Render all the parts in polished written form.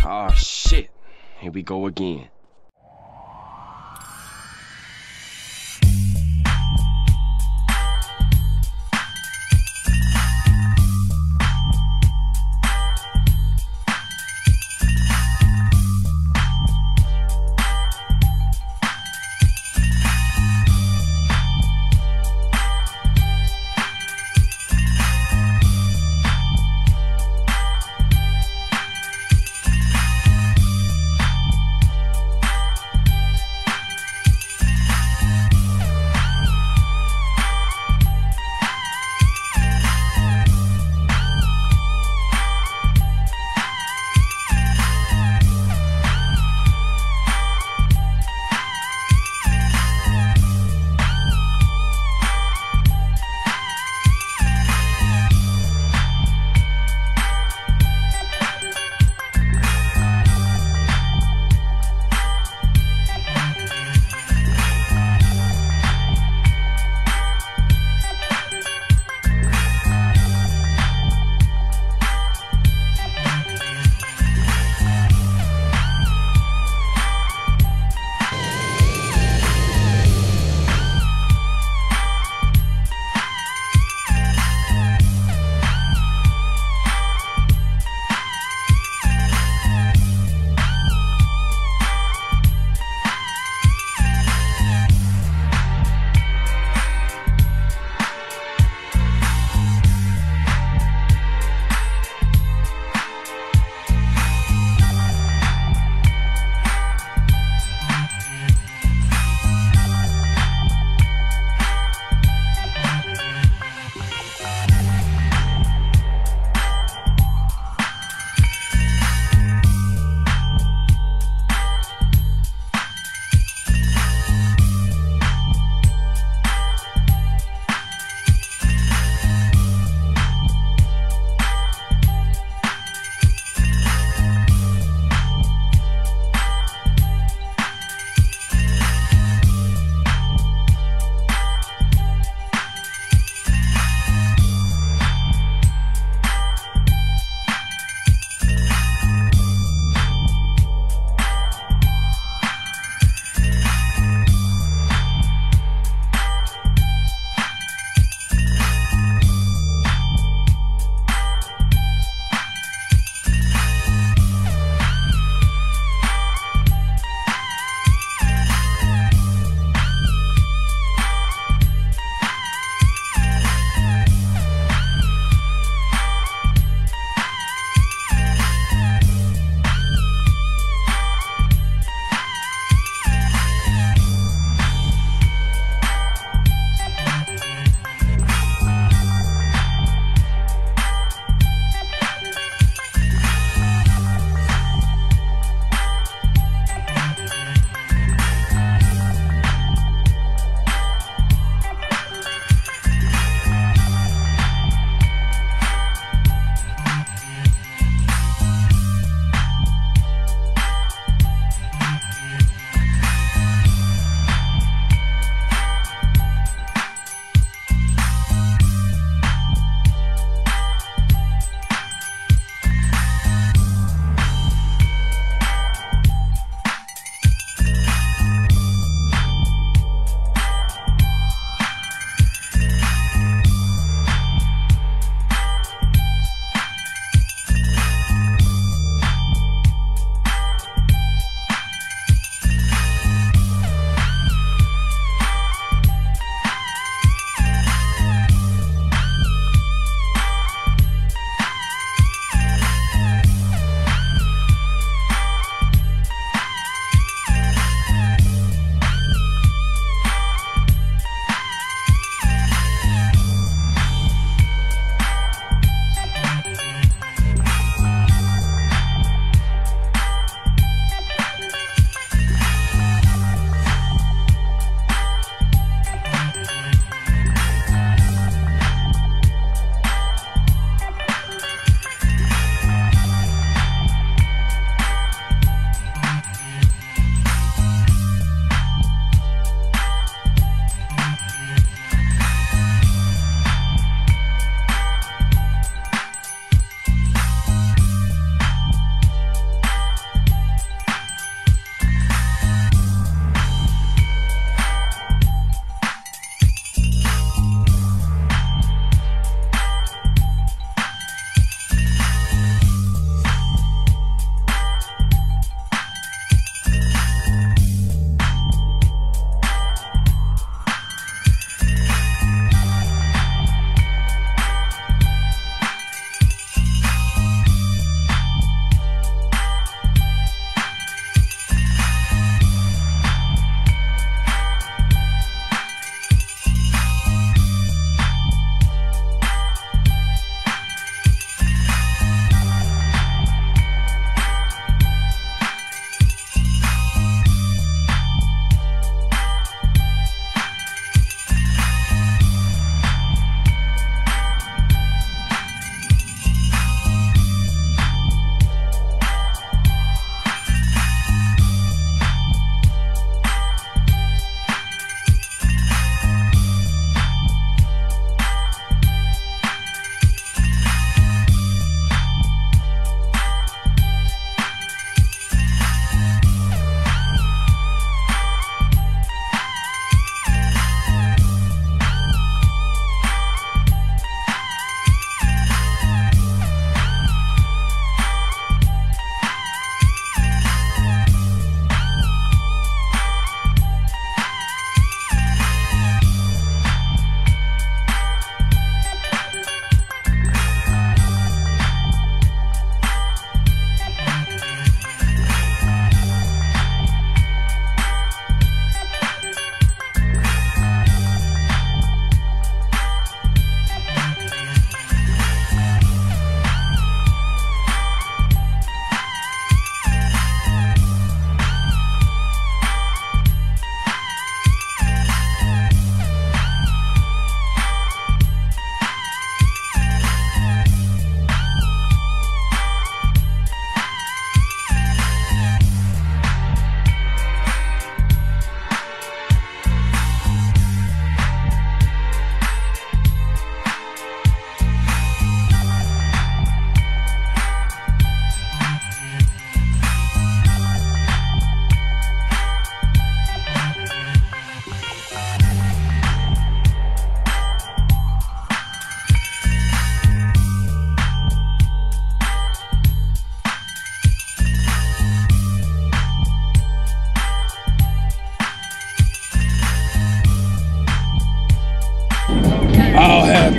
Oh shit, here we go again.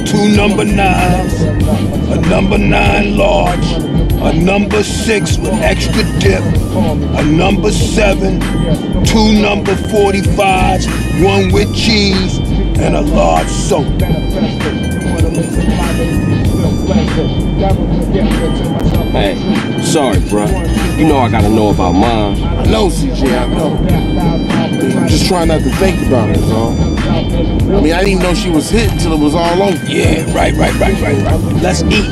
2 number 9s, a number 9 large, a number 6 with extra dip, a number 7, 2 number 45s, 1 with cheese, and a large soap. Hey, sorry, bruh. You know I gotta know about mine. I know, CJ, I know. I'm just trying not to think about it, all. I mean, I didn't even know she was hit until it was all over. Yeah, right. Let's eat.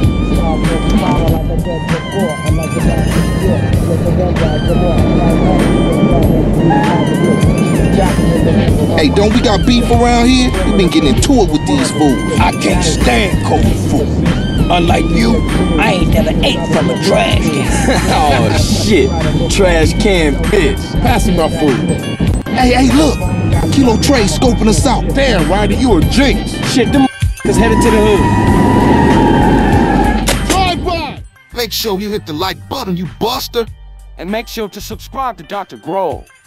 Hey, don't we got beef around here? We been getting into it with these fools. I can't stand cold food. Unlike you, I ain't never ate from a trash can. Oh, shit. Trash can bitch. Pass me my food. Hey, look. Kilo Trey scoping us out. Damn, Ryder, you a jinx. Shit, them is headed to the hood. Drive by! Make sure you hit the like button, you buster. And make sure to subscribe to Dr. Grove.